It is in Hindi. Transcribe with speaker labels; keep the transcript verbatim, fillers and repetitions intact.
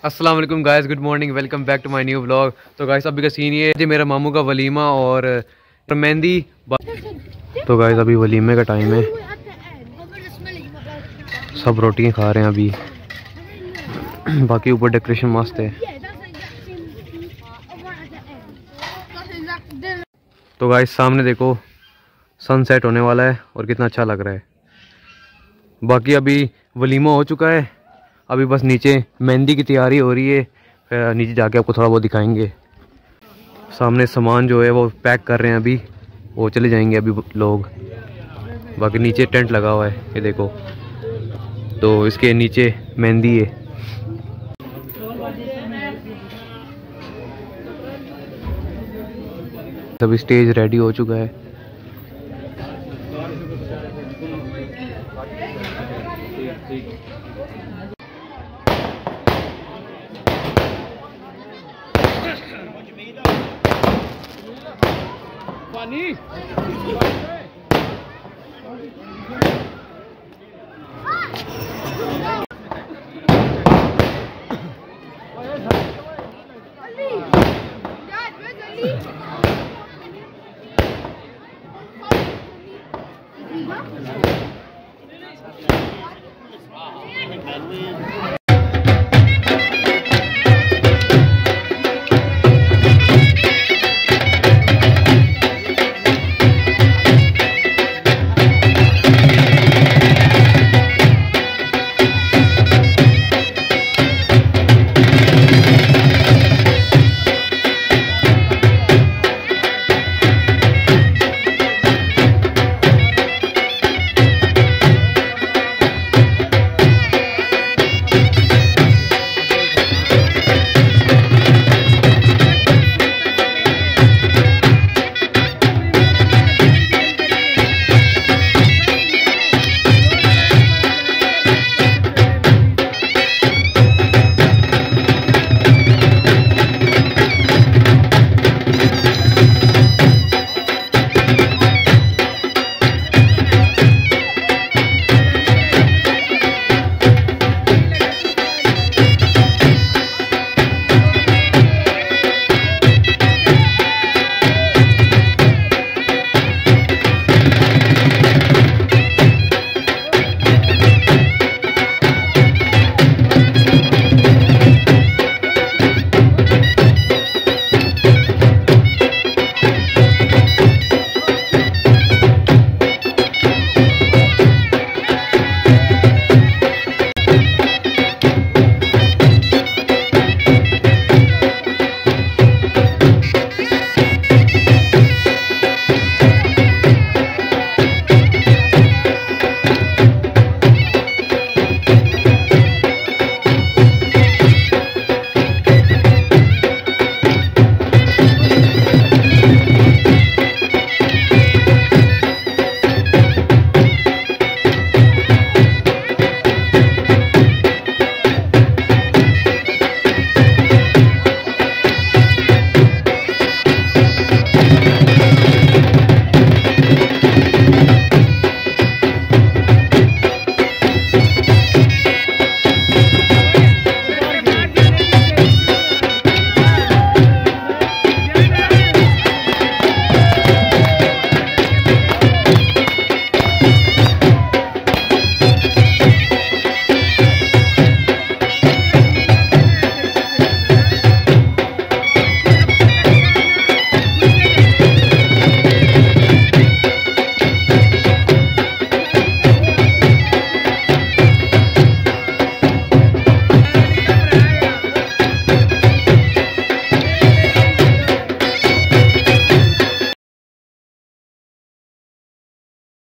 Speaker 1: अस्सलाम वालेकुम guys, good morning, welcome back to my new vlog. तो गाइस अभी का सीन ये है, मेरा मामू का वलीमा और मेहंदी। तो गाइस अभी वलीमे का टाइम है, सब रोटियां खा रहे हैं अभी। बाकी ऊपर डेकोरेशन मस्त है। तो गाइस सामने देखो सनसेट होने वाला है और कितना अच्छा लग रहा है। बाकी अभी वलीमा हो चुका है, अभी बस नीचे मेहंदी की तैयारी हो रही है। फिर नीचे जाके आपको थोड़ा बहुत दिखाएंगे। सामने सामान जो है वो पैक कर रहे हैं अभी, वो चले जाएंगे अभी लोग। बाकी नीचे टेंट लगा हुआ है, ये देखो। तो इसके नीचे मेहंदी है। तभी स्टेज रेडी हो चुका है। पानी